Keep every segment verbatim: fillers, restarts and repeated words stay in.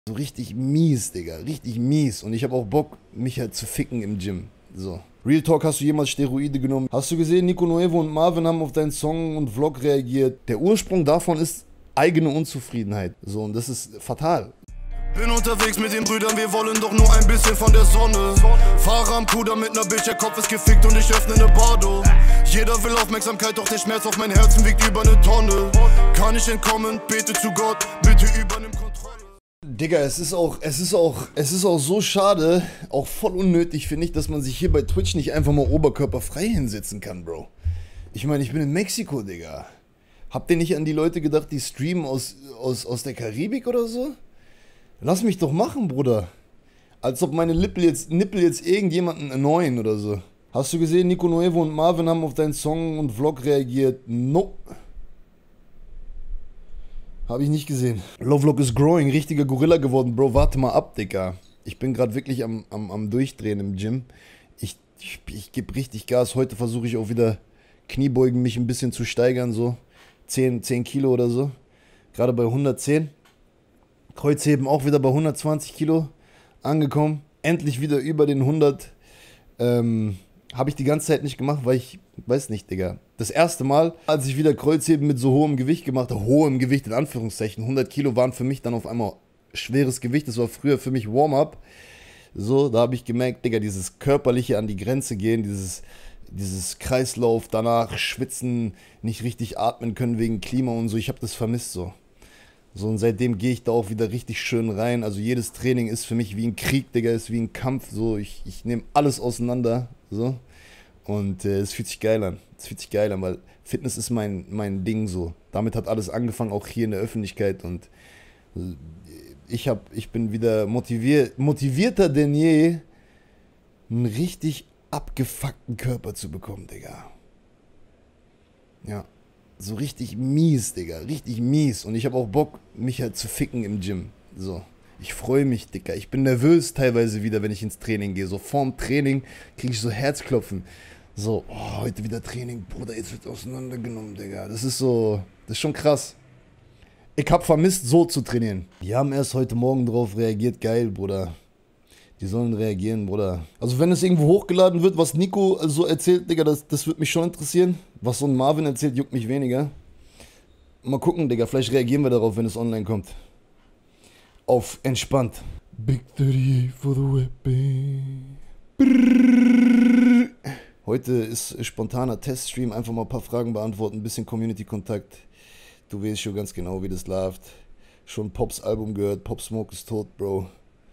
So richtig mies, Digga. Richtig mies. Und ich habe auch Bock, mich halt zu ficken im Gym. So. Real Talk, hast du jemals Steroide genommen? Hast du gesehen, Nico Nuevo und Marvin haben auf deinen Song und Vlog reagiert. Der Ursprung davon ist eigene Unzufriedenheit. So, und das ist fatal. Bin unterwegs mit den Brüdern, wir wollen doch nur ein bisschen von der Sonne. Fahre am Puder mit ner Bitch, der Kopf ist gefickt und ich öffne ne Bardo. Jeder will Aufmerksamkeit, doch der Schmerz auf mein Herzen wiegt über ne Tonne. Kann ich entkommen, bete zu Gott, bitte übernimm Kontrolle. Digga, es ist auch, es ist auch, es ist auch so schade, auch voll unnötig, finde ich, dass man sich hier bei Twitch nicht einfach mal oberkörperfrei hinsetzen kann, Bro. Ich meine, ich bin in Mexiko, Digga. Habt ihr nicht an die Leute gedacht, die streamen aus, aus, aus der Karibik oder so? Lass mich doch machen, Bruder. Als ob meine Nippel jetzt, Nippel jetzt irgendjemanden annoyen oder so. Hast du gesehen, Nico Nuevo und Marvin haben auf deinen Song und Vlog reagiert? No. Habe ich nicht gesehen. Lovelock is growing, richtiger Gorilla geworden, Bro. Warte mal ab, Digga. Ich bin gerade wirklich am, am, am Durchdrehen im Gym. Ich, ich, ich gebe richtig Gas. Heute versuche ich auch wieder Kniebeugen mich ein bisschen zu steigern, so. zehn, zehn Kilo oder so. Gerade bei hundertzehn. Kreuzheben auch wieder bei hundertzwanzig Kilo angekommen. Endlich wieder über den hundert. Ähm, habe ich die ganze Zeit nicht gemacht, weil ich, weiß nicht, Digga. Das erste Mal, als ich wieder Kreuzheben mit so hohem Gewicht gemacht habe, hohem Gewicht in Anführungszeichen, hundert Kilo waren für mich dann auf einmal schweres Gewicht. Das war früher für mich Warm-up. So, da habe ich gemerkt, Digga, dieses körperliche an die Grenze gehen, dieses, dieses Kreislauf, danach schwitzen, nicht richtig atmen können wegen Klima und so. Ich habe das vermisst so. So, und seitdem gehe ich da auch wieder richtig schön rein. Also jedes Training ist für mich wie ein Krieg, Digga, ist wie ein Kampf. So, ich, ich nehme alles auseinander. So. Und äh, es fühlt sich geil an. Es fühlt sich geil an, weil Fitness ist mein, mein Ding so. Damit hat alles angefangen, auch hier in der Öffentlichkeit. Und ich, hab, ich bin wieder motiviert, motivierter denn je, einen richtig abgefuckten Körper zu bekommen, Digga. Ja. So richtig mies, Digga. Richtig mies. Und ich habe auch Bock, mich halt zu ficken im Gym. So. Ich freue mich, Digga. Ich bin nervös teilweise wieder, wenn ich ins Training gehe. So vorm Training kriege ich so Herzklopfen. So, oh, heute wieder Training. Bruder, jetzt wird auseinandergenommen, Digga. Das ist so, das ist schon krass. Ich habe vermisst, so zu trainieren. Die haben erst heute Morgen drauf reagiert. Geil, Bruder. Die sollen reagieren, Bruder. Also wenn es irgendwo hochgeladen wird, was Nico so erzählt, Digga, das, das wird mich schon interessieren. Was so ein Marvin erzählt, juckt mich weniger. Mal gucken, Digga, vielleicht reagieren wir darauf, wenn es online kommt. Auf entspannt. Big thirty-eight for the weapon. Brrr. Heute ist spontaner Teststream, einfach mal ein paar Fragen beantworten, ein bisschen Community-Kontakt. Du weißt schon ganz genau, wie das läuft. Schon Pops Album gehört, Pop Smoke ist tot, Bro.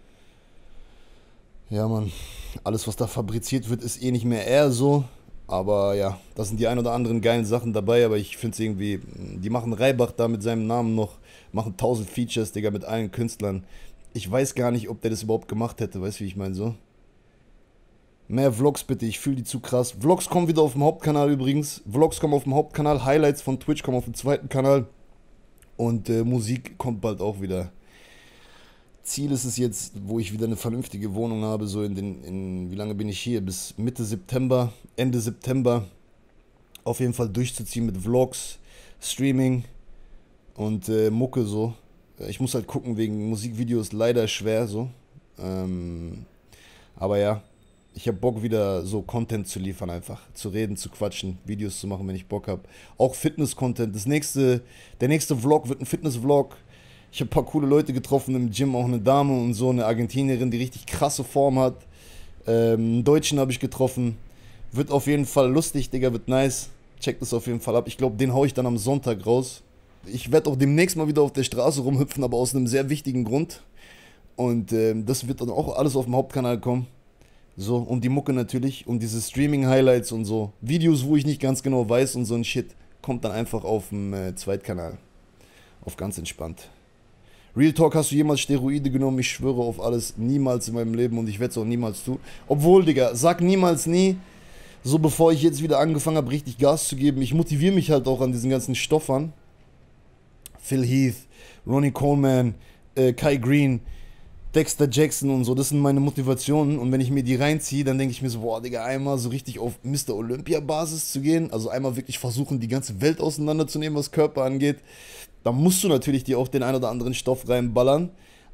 Ja, Mann, alles, was da fabriziert wird, ist eh nicht mehr eher so. Aber ja, da sind die ein oder anderen geilen Sachen dabei. Aber ich finde es irgendwie, die machen Reibach da mit seinem Namen noch, machen tausend Features, Digga, mit allen Künstlern. Ich weiß gar nicht, ob der das überhaupt gemacht hätte, weißt du, wie ich meine, so. Mehr Vlogs bitte, ich fühle die zu krass. Vlogs kommen wieder auf dem Hauptkanal übrigens. Vlogs kommen auf dem Hauptkanal, Highlights von Twitch kommen auf dem zweiten Kanal. Und äh, Musik kommt bald auch wieder. Ziel ist es jetzt, wo ich wieder eine vernünftige Wohnung habe, so in den, in, wie lange bin ich hier? Bis Mitte September, Ende September, auf jeden Fall durchzuziehen mit Vlogs, Streaming und äh, Mucke so. Ich muss halt gucken, wegen Musikvideos leider schwer so. Ähm, aber ja, ich habe Bock wieder so Content zu liefern einfach, zu reden, zu quatschen, Videos zu machen, wenn ich Bock habe. Auch Fitness-Content. Das nächste, der nächste Vlog wird ein Fitness-Vlog. Ich habe ein paar coole Leute getroffen im Gym, auch eine Dame und so, eine Argentinierin, die richtig krasse Form hat. Ähm, einen Deutschen habe ich getroffen. Wird auf jeden Fall lustig, Digga, wird nice. Checkt das auf jeden Fall ab. Ich glaube, den hau ich dann am Sonntag raus. Ich werde auch demnächst mal wieder auf der Straße rumhüpfen, aber aus einem sehr wichtigen Grund. Und ähm, das wird dann auch alles auf dem Hauptkanal kommen. So, um die Mucke natürlich, um diese Streaming-Highlights und so. Videos, wo ich nicht ganz genau weiß und so ein Shit, kommt dann einfach auf dem äh, Zweitkanal. Auf ganz entspannt. Real Talk, hast du jemals Steroide genommen? Ich schwöre auf alles, niemals in meinem Leben und ich werde es auch niemals tun. Obwohl, Digga, sag niemals nie, so bevor ich jetzt wieder angefangen habe, richtig Gas zu geben. Ich motiviere mich halt auch an diesen ganzen Stoffern. Phil Heath, Ronnie Coleman, äh, Kai Green, Dexter Jackson und so, das sind meine Motivationen. Und wenn ich mir die reinziehe, dann denke ich mir so, boah, Digga, einmal so richtig auf Mister Olympia-Basis zu gehen. Also einmal wirklich versuchen, die ganze Welt auseinanderzunehmen, was Körper angeht. Da musst du natürlich dir auch den ein oder anderen Stoff reinballern.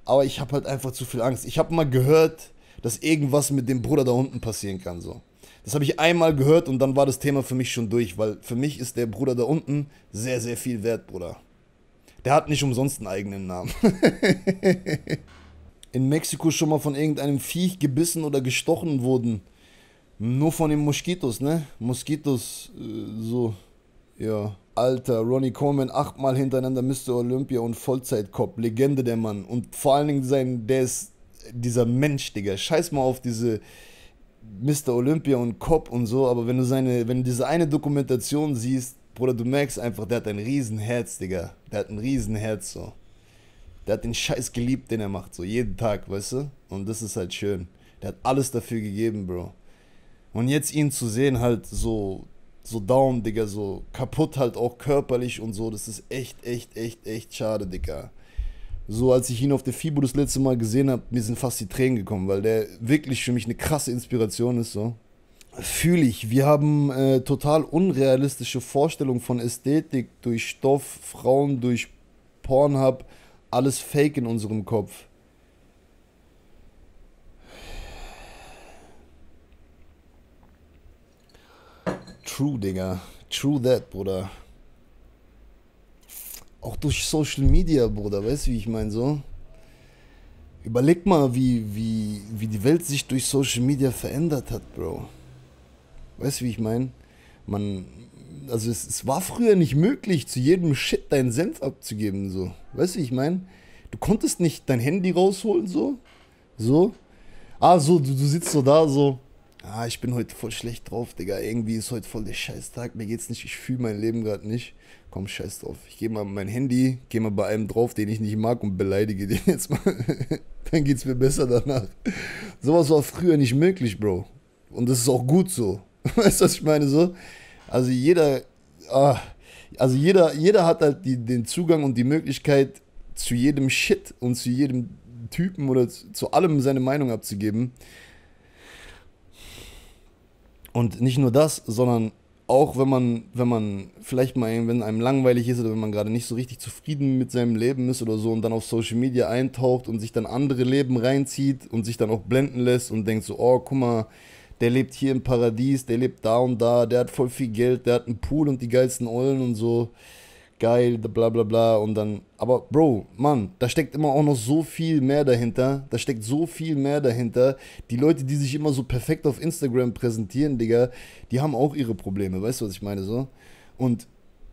Aber ich habe halt einfach zu viel Angst. Ich habe mal gehört, dass irgendwas mit dem Bruder da unten passieren kann, so. Das habe ich einmal gehört und dann war das Thema für mich schon durch, weil für mich ist der Bruder da unten sehr, sehr viel wert, Bruder. Der hat nicht umsonst einen eigenen Namen. In Mexiko schon mal von irgendeinem Viech gebissen oder gestochen wurden. Nur von den Moskitos, ne? Moskitos, äh, so, ja. Alter, Ronnie Coleman, achtmal hintereinander Mister Olympia und Vollzeitkopf, Legende der Mann. Und vor allen Dingen sein, der ist dieser Mensch, Digga. Scheiß mal auf diese Mister Olympia und Cop und so, aber wenn du seine, wenn du diese eine Dokumentation siehst, Bruder, du merkst einfach, der hat ein Riesenherz, Digga. Der hat ein Riesenherz, so. Der hat den Scheiß geliebt, den er macht, so jeden Tag, weißt du? Und das ist halt schön. Der hat alles dafür gegeben, Bro. Und jetzt ihn zu sehen, halt so, so down, Digga, so kaputt halt auch körperlich und so, das ist echt, echt, echt, echt schade, Digga. So, als ich ihn auf der FIBO das letzte Mal gesehen habe, mir sind fast die Tränen gekommen, weil der wirklich für mich eine krasse Inspiration ist, so. Fühle ich. Wir haben äh, total unrealistische Vorstellungen von Ästhetik durch Stoff, Frauen, durch Pornhub, alles Fake in unserem Kopf. True, Digga. True that, Bruder. Auch durch Social Media, Bruder, weißt du, wie ich meine, so? Überleg mal, wie, wie, wie die Welt sich durch Social Media verändert hat, Bro. Weißt du, wie ich meine? Man, also es, es war früher nicht möglich, zu jedem Shit deinen Senf abzugeben, so. Weißt du, wie ich meine? Du konntest nicht dein Handy rausholen, so. So. Ah, so, du, du sitzt so da, so. Ah, ich bin heute voll schlecht drauf, Digga. Irgendwie ist heute voll der Scheißtag. Mir geht's nicht, ich fühle mein Leben gerade nicht. Komm, scheiß drauf. Ich gehe mal mein Handy, gehe mal bei einem drauf, den ich nicht mag und beleidige den jetzt mal. Dann geht's mir besser danach. Sowas war früher nicht möglich, Bro. Und das ist auch gut so. Weißt du, was ich meine, so? Also jeder, ah, also jeder, jeder hat halt die, den Zugang und die Möglichkeit, zu jedem Shit und zu jedem Typen oder zu, zu allem seine Meinung abzugeben. Und nicht nur das, sondern auch wenn man, wenn man vielleicht mal, wenn einem langweilig ist oder wenn man gerade nicht so richtig zufrieden mit seinem Leben ist oder so und dann auf Social Media eintaucht und sich dann andere Leben reinzieht und sich dann auch blenden lässt und denkt so, oh, guck mal, der lebt hier im Paradies, der lebt da und da, der hat voll viel Geld, der hat einen Pool und die geilsten Eulen und so, geil, bla bla bla und dann, aber Bro, Mann, da steckt immer auch noch so viel mehr dahinter, da steckt so viel mehr dahinter, die Leute, die sich immer so perfekt auf Instagram präsentieren, Digga, die haben auch ihre Probleme, weißt du, was ich meine, so, und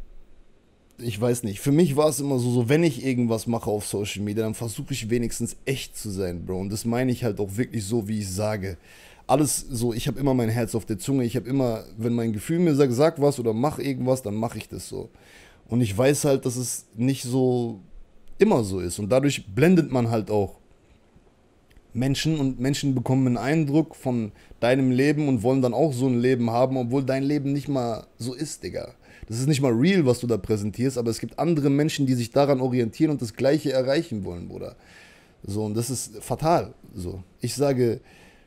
ich weiß nicht, für mich war es immer so, so, wenn ich irgendwas mache auf Social Media, dann versuche ich wenigstens echt zu sein, Bro, und das meine ich halt auch wirklich so, wie ich sage. Alles so, ich habe immer mein Herz auf der Zunge, ich habe immer, wenn mein Gefühl mir sagt, sag was oder mach irgendwas, dann mache ich das so. Und ich weiß halt, dass es nicht so immer so ist. Und dadurch blendet man halt auch Menschen und Menschen bekommen einen Eindruck von deinem Leben und wollen dann auch so ein Leben haben, obwohl dein Leben nicht mal so ist, Digga. Das ist nicht mal real, was du da präsentierst, aber es gibt andere Menschen, die sich daran orientieren und das Gleiche erreichen wollen, Bruder. So, und das ist fatal. So, ich sage,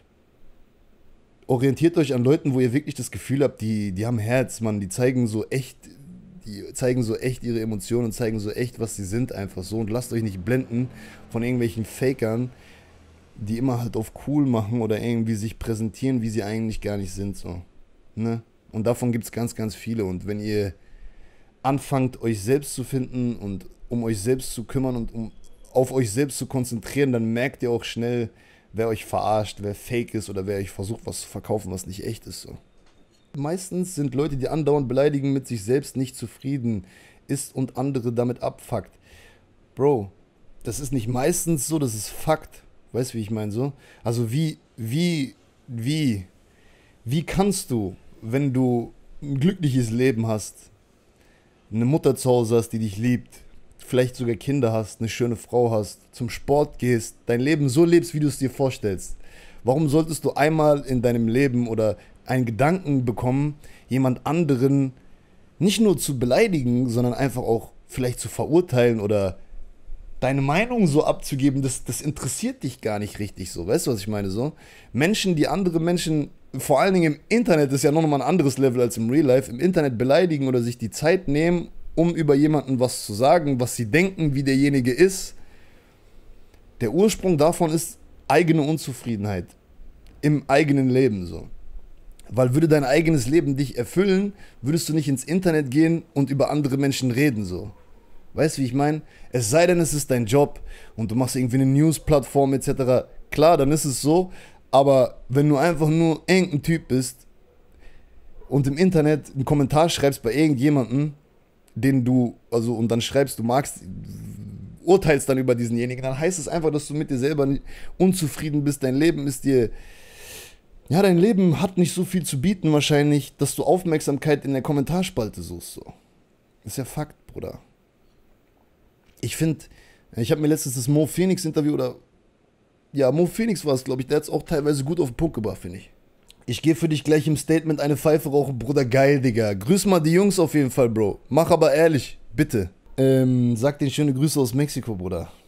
orientiert euch an Leuten, wo ihr wirklich das Gefühl habt, die, die haben Herz, Mann, die zeigen so echt, die zeigen so echt ihre Emotionen und zeigen so echt, was sie sind, einfach so. Und lasst euch nicht blenden von irgendwelchen Fakern, die immer halt auf cool machen oder irgendwie sich präsentieren, wie sie eigentlich gar nicht sind, so. Ne? Und davon gibt es ganz, ganz viele. Und wenn ihr anfangt, euch selbst zu finden und um euch selbst zu kümmern und um auf euch selbst zu konzentrieren, dann merkt ihr auch schnell, wer euch verarscht, wer fake ist oder wer euch versucht, was zu verkaufen, was nicht echt ist, so. Meistens sind Leute, die andauernd beleidigen, mit sich selbst nicht zufrieden ist und andere damit abfuckt. Bro, das ist nicht meistens so, das ist Fakt. Weißt du, wie ich meine, so? Also wie, wie, wie, wie kannst du, wenn du ein glückliches Leben hast, eine Mutter zu Hause hast, die dich liebt, vielleicht sogar Kinder hast, eine schöne Frau hast, zum Sport gehst, dein Leben so lebst, wie du es dir vorstellst. Warum solltest du einmal in deinem Leben oder einen Gedanken bekommen, jemand anderen nicht nur zu beleidigen, sondern einfach auch vielleicht zu verurteilen oder deine Meinung so abzugeben, das, das interessiert dich gar nicht richtig so. Weißt du, was ich meine, so? Menschen, die andere Menschen, vor allen Dingen im Internet, ist ja noch mal ein anderes Level als im Real Life, im Internet beleidigen oder sich die Zeit nehmen, um über jemanden was zu sagen, was sie denken, wie derjenige ist. Der Ursprung davon ist eigene Unzufriedenheit im eigenen Leben so. Weil würde dein eigenes Leben dich erfüllen, würdest du nicht ins Internet gehen und über andere Menschen reden so. Weißt du, wie ich meine? Es sei denn, es ist dein Job und du machst irgendwie eine News-Plattform et cetera. Klar, dann ist es so, aber wenn du einfach nur irgendein Typ bist und im Internet einen Kommentar schreibst bei irgendjemandem, den du, also und dann schreibst, du magst, urteilst dann über diesenjenigen, dann heißt es einfach, dass du mit dir selber unzufrieden bist, dein Leben ist dir, ja, dein Leben hat nicht so viel zu bieten wahrscheinlich, dass du Aufmerksamkeit in der Kommentarspalte suchst, so. Das ist ja Fakt, Bruder. Ich finde, ich habe mir letztens das Mo Phoenix Interview oder, ja, Mo Phoenix war es, glaube ich, der hat es auch teilweise gut auf den Punkt gebracht, finde ich. Ich gehe für dich gleich im Statement eine Pfeife rauchen, Bruder, geil, Digga. Grüß mal die Jungs auf jeden Fall, Bro. Mach aber ehrlich, bitte. Ähm, sag denen schöne Grüße aus Mexiko, Bruder.